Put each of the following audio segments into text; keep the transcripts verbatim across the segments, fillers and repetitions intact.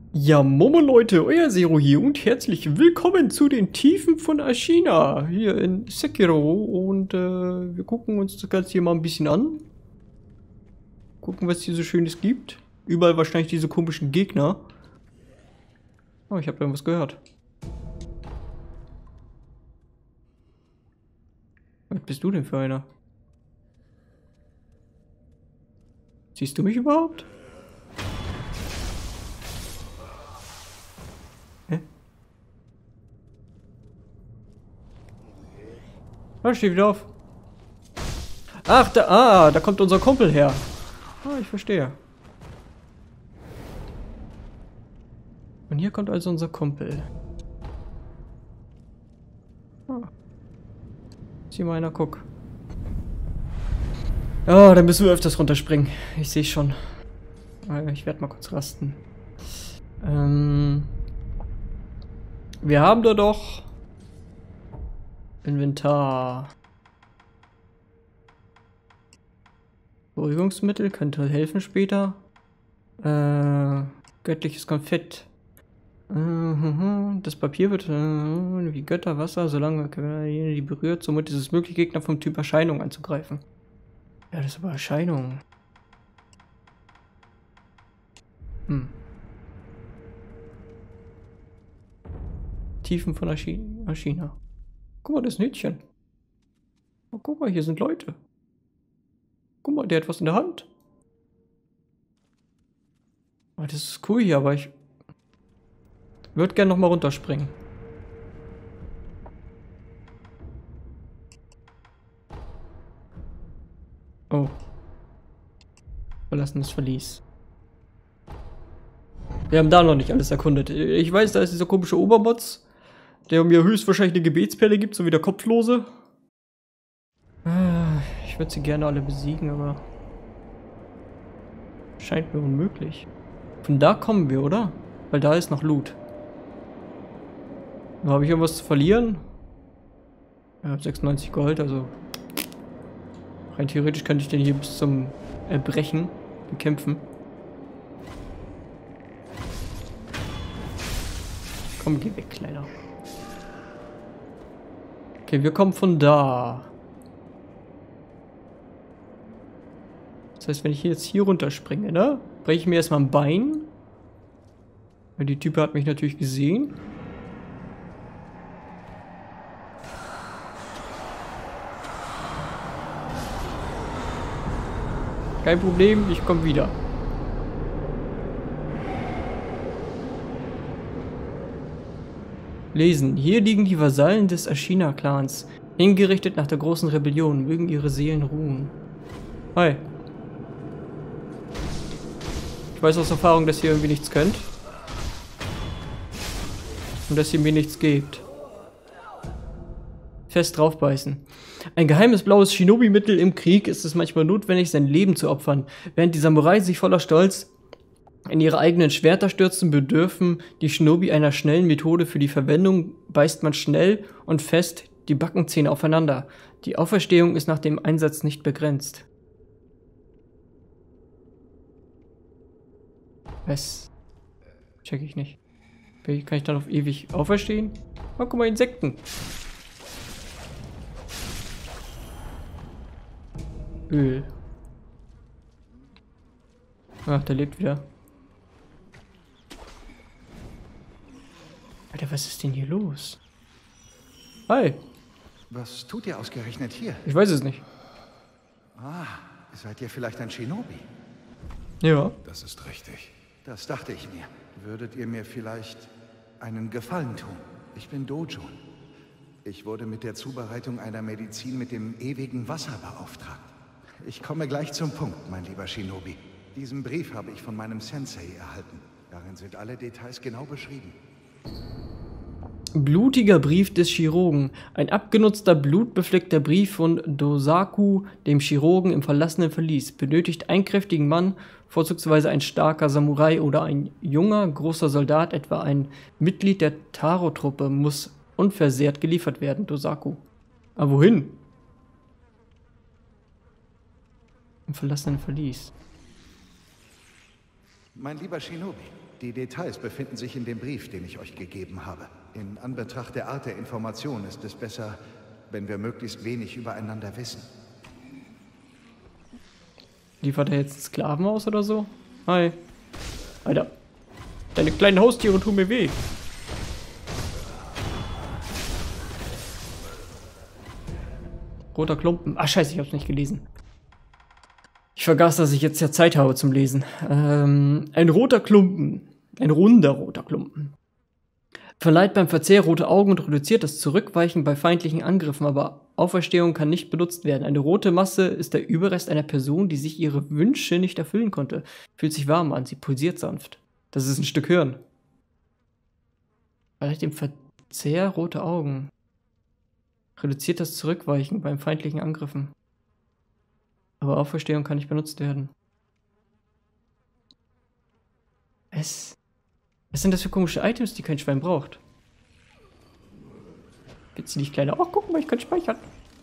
Ja, Momo Leute, euer Zero hier und herzlich willkommen zu den Tiefen von Ashina hier in Sekiro und äh, wir gucken uns das Ganze hier mal ein bisschen an. Gucken, was es hier so Schönes gibt. Überall wahrscheinlich diese komischen Gegner. Oh, ich habe da was gehört. Was bist du denn für einer? Siehst du mich überhaupt? Hä? Ah, steh wieder auf. Ach, da, ah, da kommt unser Kumpel her. Ah, ich verstehe. Und hier kommt also unser Kumpel. Ah. Sieh mal einer, guck. Ah, da müssen wir öfters runterspringen. Ich sehe schon. Ich werde mal kurz rasten. Ähm, wir haben da doch Inventar. Beruhigungsmittel könnte helfen später. Äh, göttliches Konfett. Das Papier wird äh, wie Götter Wasser, solange die berührt. Somit ist es möglich, Gegner vom Typ Erscheinung anzugreifen. Ja, das ist aber Erscheinung. Hm. Tiefen von Ashina. Guck mal, das ist ein Hütchen. Oh, guck mal, hier sind Leute. Guck mal, der hat was in der Hand. Oh, das ist cool hier, aber ich würde gerne noch mal runterspringen. Oh. Verlassen das Verlies. Wir haben da noch nicht alles erkundet. Ich weiß, da ist dieser komische Obermods, der mir höchstwahrscheinlich eine Gebetsperle gibt, so wie der Kopflose. Ich würde sie gerne alle besiegen, aber scheint mir unmöglich. Von da kommen wir, oder? Weil da ist noch Loot. Habe ich irgendwas zu verlieren? Ich habe sechsundneunzig Gold, also rein theoretisch könnte ich den hier bis zum Erbrechen bekämpfen. Komm, geh weg, Kleiner. Okay, wir kommen von da. Das heißt, wenn ich jetzt hier runterspringe, ne? Breche ich mir erstmal ein Bein. Weil die Type hat mich natürlich gesehen. Kein Problem, ich komme wieder. Lesen. Hier liegen die Vasallen des Ashina-Clans. Hingerichtet nach der großen Rebellion. Mögen ihre Seelen ruhen. Hi. Ich weiß aus Erfahrung, dass ihr irgendwie nichts könnt. Und dass ihr mir nichts gebt. Fest draufbeißen. Ein geheimes blaues Shinobi-Mittel im Krieg ist es manchmal notwendig, sein Leben zu opfern. Während die Samurai sich voller Stolz in ihre eigenen Schwerter stürzen, bedürfen die Shinobi einer schnellen Methode für die Verwendung, beißt man schnell und fest die Backenzähne aufeinander. Die Auferstehung ist nach dem Einsatz nicht begrenzt. Was? Check ich nicht. Kann ich dann auf ewig auferstehen? Oh, guck mal, Insekten. Öl. Ach, der lebt wieder. Alter, was ist denn hier los? Hi. Was tut ihr ausgerechnet hier? Ich weiß es nicht. Ah, seid ihr vielleicht ein Shinobi? Ja. Das ist richtig. Das dachte ich mir. Würdet ihr mir vielleicht einen Gefallen tun? Ich bin Dojun. Ich wurde mit der Zubereitung einer Medizin mit dem ewigen Wasser beauftragt. Ich komme gleich zum Punkt, mein lieber Shinobi. Diesen Brief habe ich von meinem Sensei erhalten. Darin sind alle Details genau beschrieben. Blutiger Brief des Chirurgen. Ein abgenutzter, blutbefleckter Brief von Dosaku, dem Chirurgen im verlassenen Verlies. Benötigt einen kräftigen Mann, vorzugsweise ein starker Samurai oder ein junger, großer Soldat, etwa ein Mitglied der Taro-Truppe, muss unversehrt geliefert werden, Dosaku. Aber wohin? Im verlassenen Verlies. Mein lieber Shinobi, Die Details befinden sich in dem Brief, den ich euch gegeben habe. In Anbetracht der Art der Information ist es besser, wenn wir möglichst wenig übereinander wissen. Liefert er jetzt Sklaven aus oder so? Hi. Alter. Deine kleinen Haustiere tun mir weh. Roter Klumpen. Ach scheiße, ich hab's nicht gelesen. Ich vergaß, dass ich jetzt ja Zeit habe zum Lesen. Ähm, ein roter Klumpen. Ein runder roter Klumpen. Verleiht beim Verzehr rote Augen und reduziert das Zurückweichen bei feindlichen Angriffen, aber Auferstehung kann nicht benutzt werden. Eine rote Masse ist der Überrest einer Person, die sich ihre Wünsche nicht erfüllen konnte. Fühlt sich warm an, sie pulsiert sanft. Das ist ein Stück Hirn. Verleiht dem Verzehr rote Augen. Reduziert das Zurückweichen beim feindlichen Angriffen. Aber Auferstehung kann nicht benutzt werden. Es... Was sind das für komische Items, die kein Schwein braucht? Gibt's die nicht kleiner? Oh, guck mal, ich kann speichern.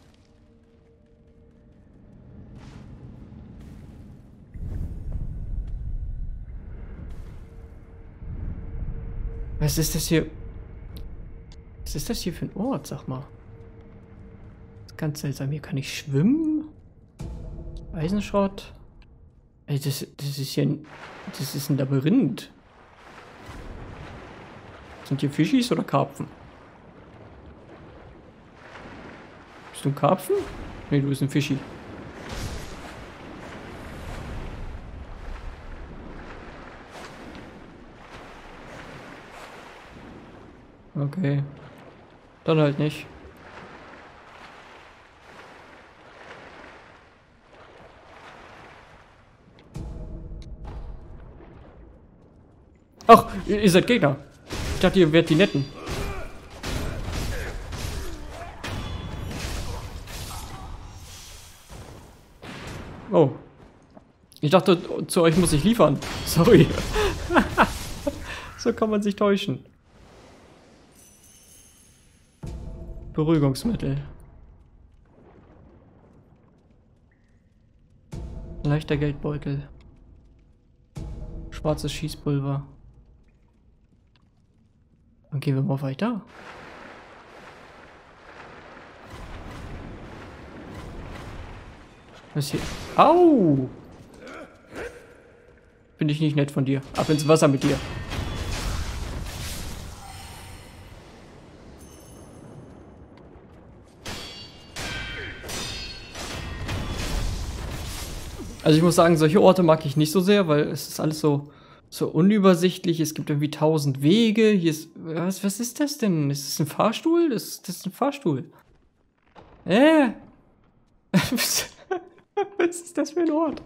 Was ist das hier? Was ist das hier für ein Ort, sag mal? Das ist ganz seltsam. Hier kann ich schwimmen. Eisenschrott. Ey, das, das ist hier ein... Das ist ein Labyrinth. Sind hier Fischis oder Karpfen? Bist du ein Karpfen? Nee, du bist ein Fischi. Okay. Dann halt nicht. Ach, ihr, ihr seid Gegner. Ich dachte, ihr wärt die Netten. Oh. Ich dachte, zu euch muss ich liefern. Sorry. So kann man sich täuschen. Beruhigungsmittel. Leichter Geldbeutel. Schwarzes Schießpulver. Dann gehen wir mal weiter. Was hier? Au! Finde ich nicht nett von dir. Ab ins Wasser mit dir. Also ich muss sagen, solche Orte mag ich nicht so sehr, weil es ist alles so, so unübersichtlich. Es gibt irgendwie tausend Wege. Hier ist... Was, was ist das denn? Ist das ein Fahrstuhl? Das, das ist ein Fahrstuhl. Äh? Was ist das für ein Ort?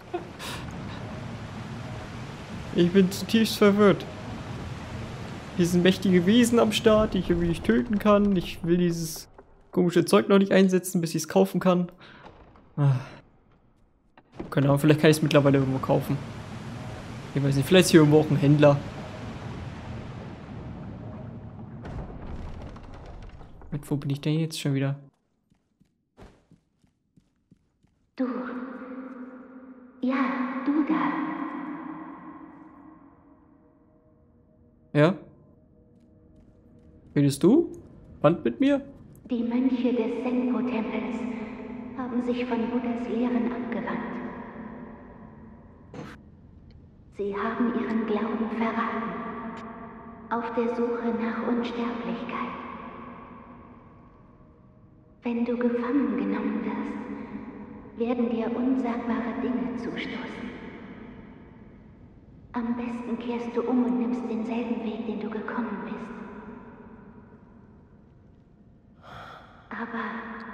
Ich bin zutiefst verwirrt. Hier sind mächtige Wesen am Start, die ich irgendwie nicht töten kann. Ich will dieses komische Zeug noch nicht einsetzen, bis ich es kaufen kann. Ah. Keine Ahnung, vielleicht kann ich es mittlerweile irgendwo kaufen. Ich weiß nicht, vielleicht ist hier irgendwo auch ein Händler. Mit wo bin ich denn jetzt schon wieder? Du. Ja, du da. Ja? Redest du? Band mit mir? Die Mönche des Senpo-Tempels haben sich von Buddhas Lehren abgewandt. Sie haben ihren Glauben verraten, auf der Suche nach Unsterblichkeit. Wenn du gefangen genommen wirst, werden dir unsagbare Dinge zustoßen. Am besten kehrst du um und nimmst denselben Weg, den du gekommen bist. Aber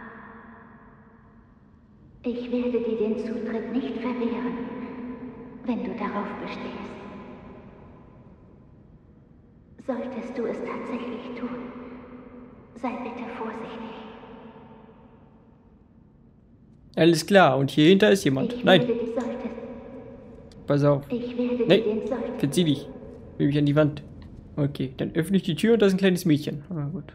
ich werde dir den Zutritt nicht verwehren, wenn du darauf bestehst. Solltest du es tatsächlich tun, sei bitte vorsichtig. Alles klar, und hier hinter ist jemand. Ich Nein. werde die solltest. Pass auf. Ich werde Nee, dir den solltest. verzieh dich. Will mich an die Wand. Okay, dann öffne ich die Tür und da ist ein kleines Mädchen. Ah, gut.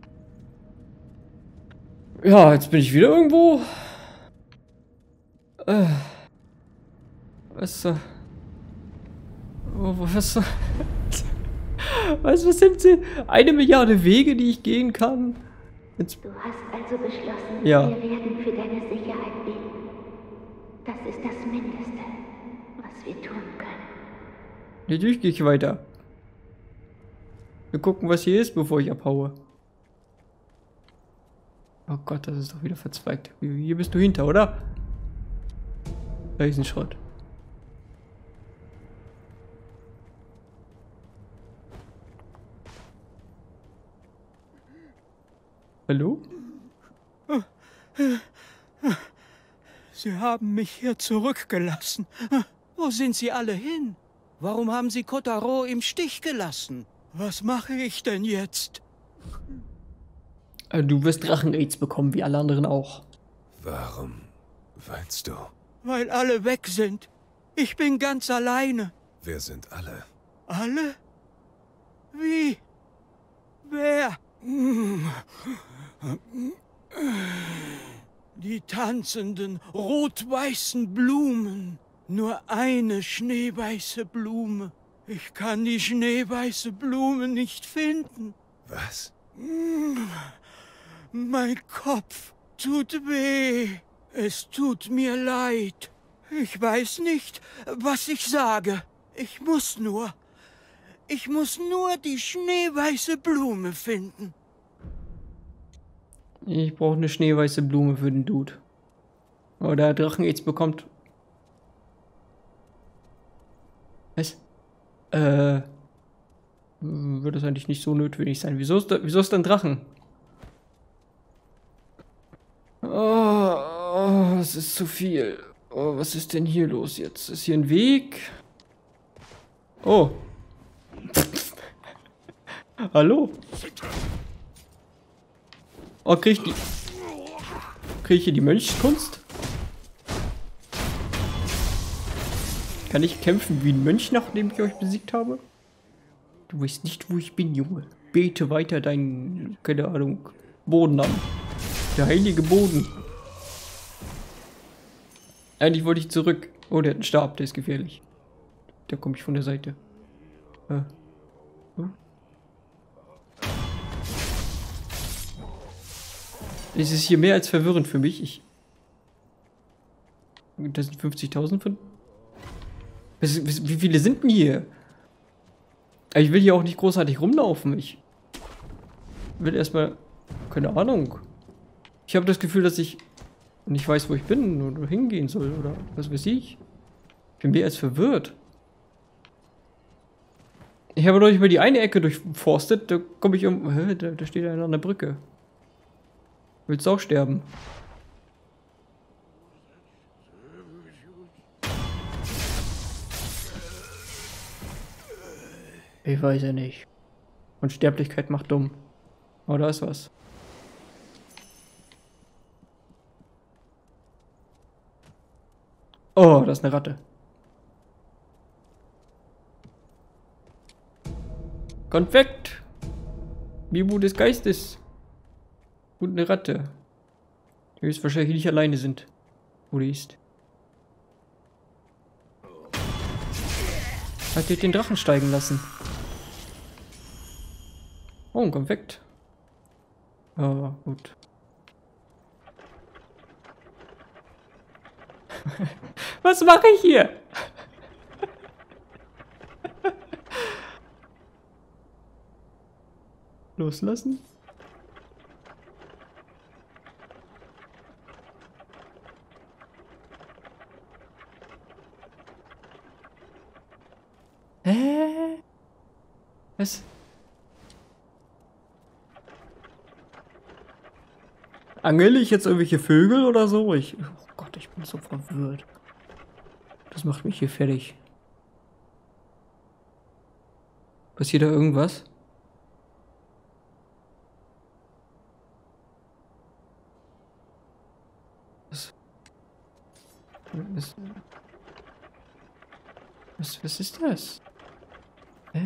Ja, jetzt bin ich wieder irgendwo. Äh. Was? Äh, Oh, was, was, was sind sie? Eine Milliarde Wege, die ich gehen kann? Jetzt. Du hast also beschlossen, ja. Wir werden für deine Sicherheit beten. Das ist das Mindeste, was wir tun können. Natürlich gehe ich weiter. Wir gucken, was hier ist, bevor ich abhaue. Oh Gott, das ist doch wieder verzweigt. Hier bist du hinter, oder? Da ist ein Schrott. Hallo? Sie haben mich hier zurückgelassen. Wo sind Sie alle hin? Warum haben Sie Kotaro im Stich gelassen? Was mache ich denn jetzt? Du wirst Drachen-Aids bekommen, wie alle anderen auch. Warum weinst du? Weil alle weg sind. Ich bin ganz alleine. Wer sind alle? Alle? Wie? Wer? Die tanzenden, rot-weißen Blumen. Nur eine schneeweiße Blume. Ich kann die schneeweiße Blume nicht finden. Was? Mein Kopf tut weh. Es tut mir leid. Ich weiß nicht, was ich sage. Ich muss nur... Ich muss nur die schneeweiße Blume finden. Ich brauche eine schneeweiße Blume für den Dude. Oder Drachen-Aids bekommt... Was? Äh... Wird das eigentlich nicht so notwendig sein. Wieso ist da, wieso ist da ein Drachen? Oh, oh, das ist zu viel. Oh, was ist denn hier los jetzt? Ist hier ein Weg? Oh. Hallo? Oh, krieg ich die... Krieg ich hier die Mönchskunst? Kann ich kämpfen wie ein Mönch, nachdem ich euch besiegt habe? Du weißt nicht, wo ich bin, Junge. Bete weiter deinen, keine Ahnung, Boden an. Der heilige Boden. Eigentlich wollte ich zurück. Oh, der hat einen Stab, der ist gefährlich. Da komme ich von der Seite. Äh. Oh. Es ist hier mehr als verwirrend für mich. Ich. Das sind fünfzigtausend von. Wie viele sind denn hier? Ich will hier auch nicht großartig rumlaufen. Ich will erstmal. Keine Ahnung. Ich habe das Gefühl, dass ich nicht weiß, wo ich bin oder hingehen soll oder was weiß ich. Ich bin mehr als verwirrt. Ich habe doch nicht mal die eine Ecke durchforstet. Da komme ich um. Hä, da, da steht einer an der Brücke. Willst du auch sterben? Ich weiß ja nicht. Unsterblichkeit macht dumm. Oh, da ist was. Oh, da ist eine Ratte. Konfekt! Bibu des Geistes. Und eine Ratte. Die jetzt wahrscheinlich nicht alleine sind. Wo die ist. Hat die den Drachen steigen lassen. Oh, ein Konfekt. Oh, gut. Was mache ich hier? Loslassen? Hä? Was? Angel ich jetzt irgendwelche Vögel oder so? Ich, oh Gott, ich bin so verwirrt. Das macht mich hier fertig. Passiert da irgendwas? Was? Was, was, was ist das? Hä?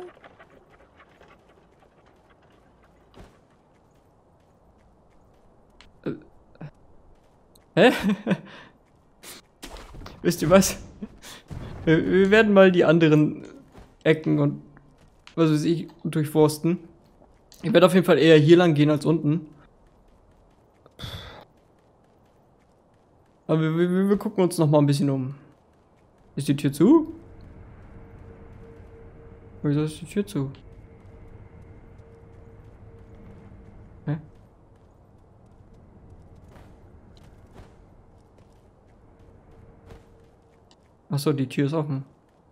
Hä? Wisst ihr was? Wir, wir werden mal die anderen Ecken und was weiß ich durchforsten. Ich werde auf jeden Fall eher hier lang gehen als unten. Aber wir, wir, wir gucken uns noch mal ein bisschen um. Ist die Tür zu? Wieso ist die Tür zu? Hä? Achso, die Tür ist offen.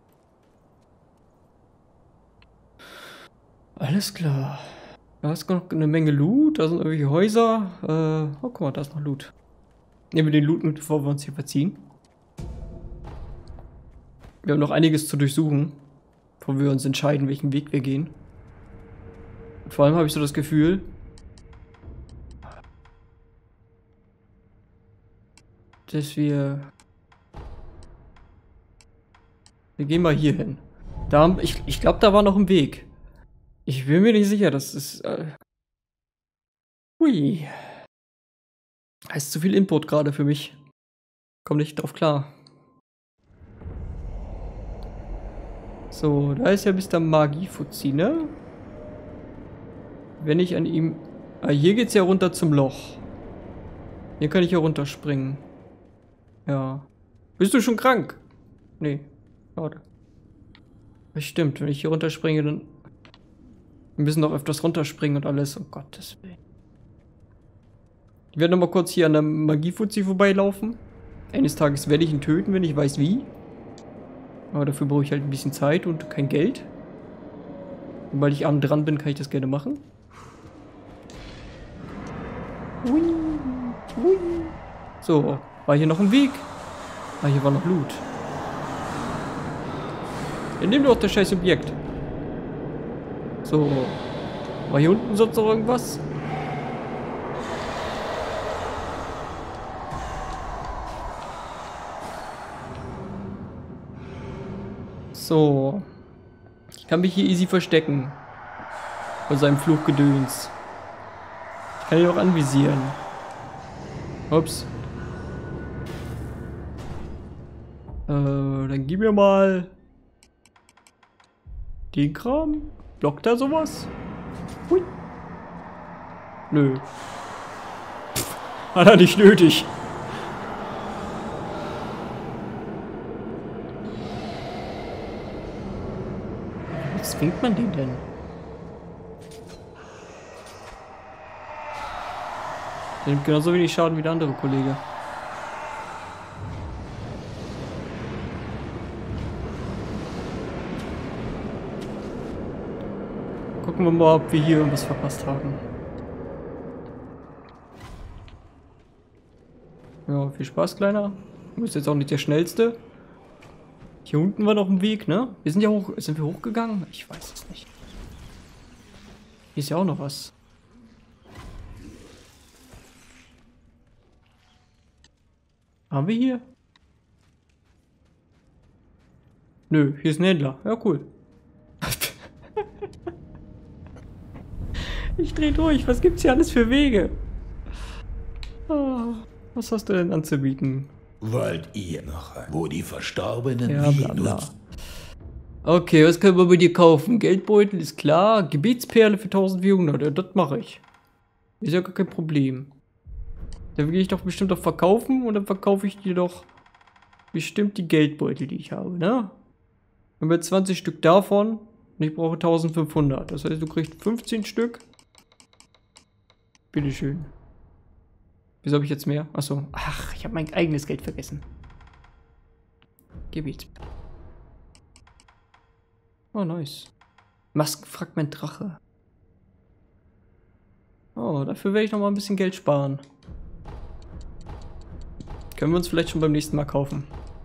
Alles klar. Da ist noch eine Menge Loot. Da sind irgendwelche Häuser. Äh, oh, guck mal, da ist noch Loot. Nehmen wir den Loot mit, bevor wir uns hier verziehen. Wir haben noch einiges zu durchsuchen, bevor wir uns entscheiden, welchen Weg wir gehen. Und vor allem habe ich so das Gefühl, dass wir... Wir gehen mal hier hin. Da haben, ich ich glaube, da war noch ein Weg. Ich bin mir nicht sicher, das ist... Äh Hui. Das ist zu viel Input gerade für mich. Komm nicht drauf klar. So, da ist ja Mister Magiefuzzi, ne? Wenn ich an ihm... Ah, hier geht's ja runter zum Loch. Hier kann ich ja runterspringen. Ja. Bist du schon krank? Nee. Schade. Das stimmt, wenn ich hier runterspringe, dann... Wir müssen doch öfters runterspringen und alles. Um Gottes Willen. Ich werde nochmal kurz hier an der Magiefuzzi vorbeilaufen. Eines Tages werde ich ihn töten, wenn ich weiß wie. Aber dafür brauche ich halt ein bisschen Zeit und kein Geld. Und weil ich arm dran bin, kann ich das gerne machen. Hui, hui. So, war hier noch ein Weg? Ah, hier war noch Loot. Ja, nimm doch das scheiß Objekt. So. War hier unten sonst noch irgendwas? So. Ich kann mich hier easy verstecken. Von seinem Fluchgedöns. Ich kann ihn auch anvisieren. Ups. Äh, dann gib mir mal den Kram. Blockt da sowas? Hui. Nö. Pff, hat er nicht nötig. Wie zwingt man den denn? Der nimmt genauso wenig Schaden wie der andere Kollege. Gucken wir mal, ob wir hier irgendwas verpasst haben. Ja, viel Spaß, Kleiner. Du bist jetzt auch nicht der Schnellste. Hier unten war noch ein Weg, ne? Wir sind ja hoch. Sind wir hochgegangen? Ich weiß es nicht. Hier ist ja auch noch was. Haben wir hier? Nö, hier ist ein Händler. Ja, cool. Ich dreh durch. Was gibt's hier alles für Wege? Oh, was hast du denn anzubieten? Wollt ihr noch ein, wo die Verstorbenen ja, bla bla. Okay, was können wir bei dir kaufen? Geldbeutel ist klar. Gebetsperle für eintausendvierhundert. Ja, das mache ich. Ist ja gar kein Problem. Da will ich doch bestimmt auch verkaufen und dann verkaufe ich dir doch bestimmt die Geldbeutel, die ich habe, ne? Dann haben wir zwanzig Stück davon und ich brauche eintausendfünfhundert. Das heißt, du kriegst fünfzehn Stück. Bitteschön. Wieso habe ich jetzt mehr? Achso. Ach, ich habe mein eigenes Geld vergessen. Gebet. Oh, nice. Maskenfragment Drache. Oh, dafür werde ich noch mal ein bisschen Geld sparen. Können wir uns vielleicht schon beim nächsten Mal kaufen.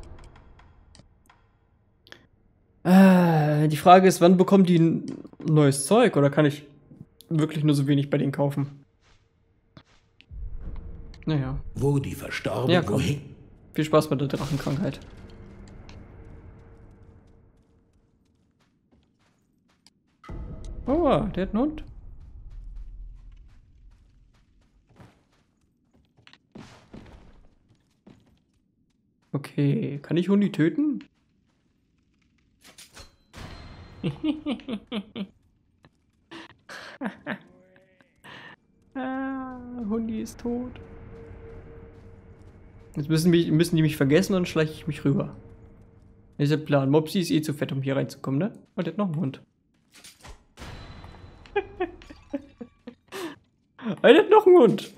Äh, die Frage ist, wann bekommen die ein neues Zeug? Oder kann ich wirklich nur so wenig bei denen kaufen? Naja. Wo die Verstorbenen... Ja, komm. Wohin? Viel Spaß mit der Drachenkrankheit. Oh, der hat einen Hund. Okay, kann ich Hundi töten? ah, Hundi ist tot. Jetzt müssen, mich, müssen die mich vergessen und dann schleiche ich mich rüber. Das ist der Plan. Mopsi ist eh zu fett, um hier reinzukommen, ne? Und der hat noch einen Hund. Er hat noch einen Hund.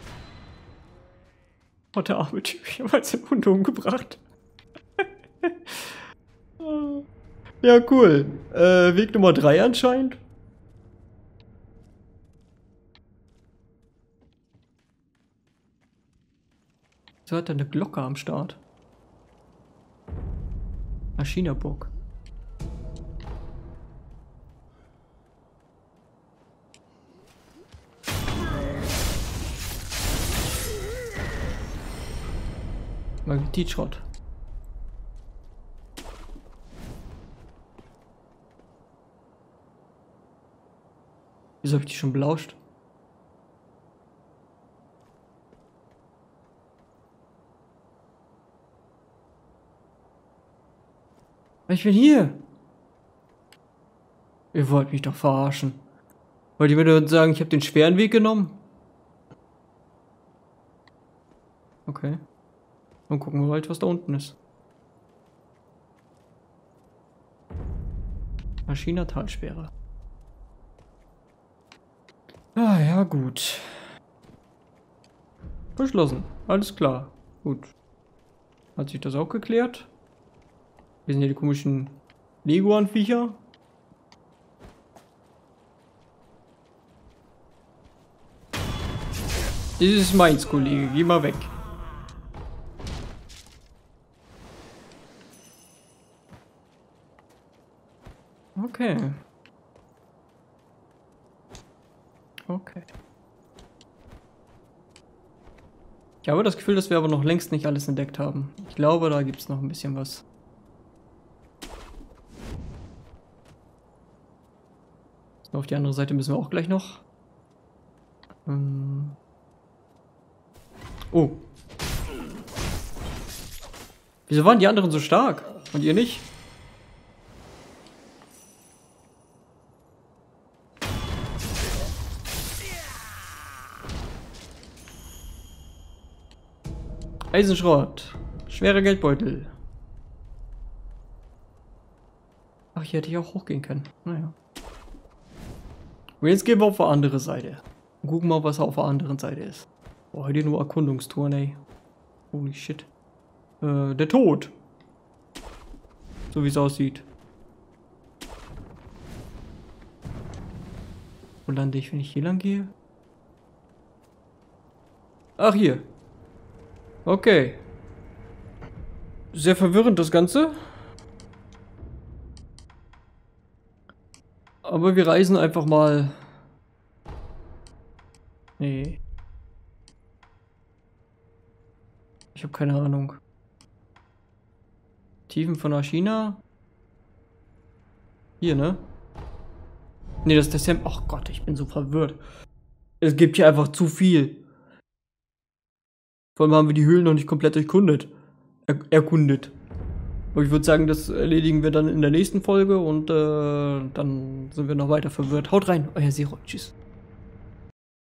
Oh, der arme Typ. Ich habe jetzt den Hund umgebracht. Ja, cool. Äh, Weg Nummer drei anscheinend. So hat er eine Glocke am Start. Maschinaburg. Magnetitschrott. Wieso hab ich die schon belauscht? Ich bin hier. Ihr wollt mich doch verarschen. Wollt ihr mir nur sagen, ich habe den schweren Weg genommen? Okay. Dann gucken wir halt, was da unten ist. Maschina-Talsperre. Ah ja, gut. Verschlossen. Alles klar. Gut. Hat sich das auch geklärt? Hier sind ja die komischen Leguan-Viecher. Das ist meins, Kollege. Geh mal weg. Okay. Okay. Ich habe das Gefühl, dass wir aber noch längst nicht alles entdeckt haben. Ich glaube, da gibt es noch ein bisschen was. So, auf die andere Seite müssen wir auch gleich noch. Ähm oh. Wieso waren die anderen so stark? Und ihr nicht? Eisenschrott. Schwerer Geldbeutel. Ach, hier hätte ich auch hochgehen können. Naja. Und jetzt gehen wir auf die andere Seite. Und gucken mal, was auf der anderen Seite ist. Boah, heute nur Erkundungstouren, ey. Holy shit. Äh, der Tod. So wie es aussieht. Wo lande ich, wenn ich hier lang gehe? Ach, hier. Okay. Sehr verwirrend das Ganze. Aber wir reisen einfach mal. Nee. Ich habe keine Ahnung. Tiefen von China. Hier, ne? Nee, das ist der Sam. Ach Gott, ich bin so verwirrt. Es gibt hier einfach zu viel. Vor allem haben wir die Höhlen noch nicht komplett erkundet. Er erkundet. Aber ich würde sagen, das erledigen wir dann in der nächsten Folge und äh, dann sind wir noch weiter verwirrt. Haut rein, euer Zero. Tschüss.